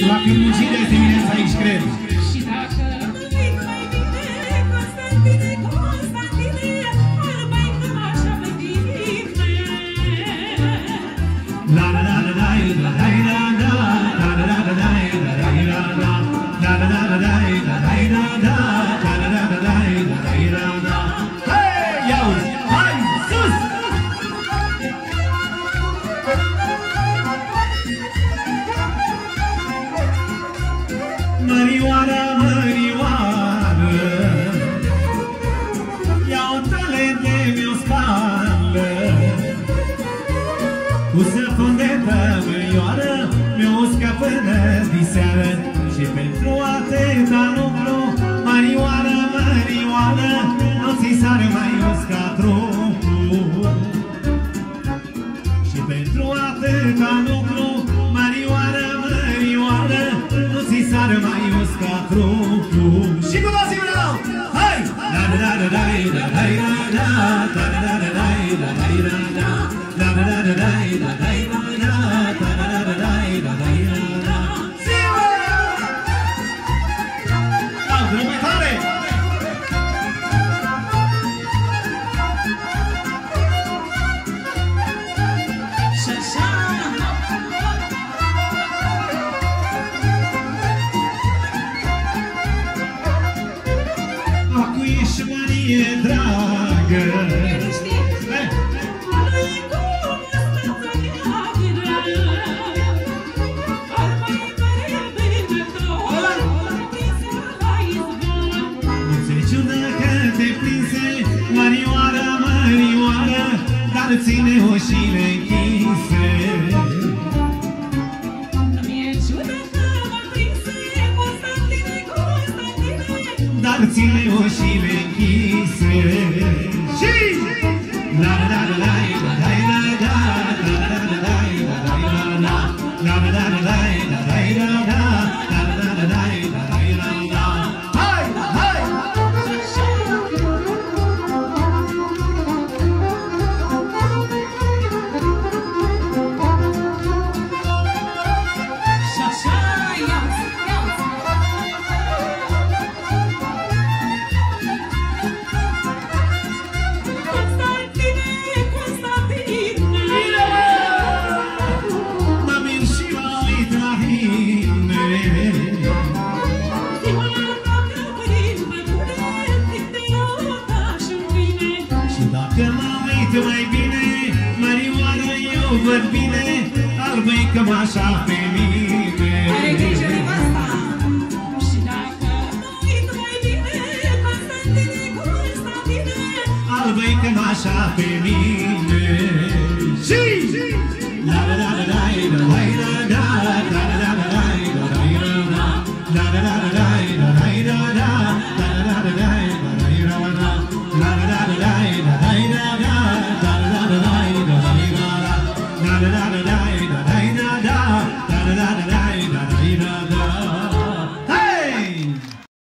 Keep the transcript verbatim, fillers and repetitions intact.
La Cârmucii de dimineața aici, cred. Și dacă uit mai bine, Constantine, Constantine, arăbai că așa mai bine. La la la la la la la la la la la la la la la la la la Mărioară, mărioară, ia-o tale de mi-o spală, cu săpun de tămâioară, mi-o uscă până diseară, și pentru atâta lucru, mărioară, mărioară, nu ți sare mai usca trupul. Și pentru atâta lucru, mărioară, mărioară, nu ți sare mai usca trupul. Și cu toții vreau! Hai! La la la la la la la la la la la la la la la la la la e dragă. Nu știi? Nu-i cum stăța neagră, ar mai mare bine tot, prinse la izbor. Nu ți-e ciudă că te prinse, mărioară, mărioară, dar ține ușile închise. Mi-e ciudă că mă prinse, Constantine, Constantine, dar ține ușile închise. Și la la la la la la la la la la la la la la la. Hai, hai! și așa, ia-ți, ia-ți. Constantine, Constantine, Mă mir și mă uit la tine. ziua dacă vrei mai bune, te iau și mâine. Și dacă mă uit mai bine, mărioară, eu văd bine, albă-i cămașa pe mine. Ai grijă de asta! Și dacă mă uit mai bine, Constantine, Constantine, Albă-i cămașa pe mine. Și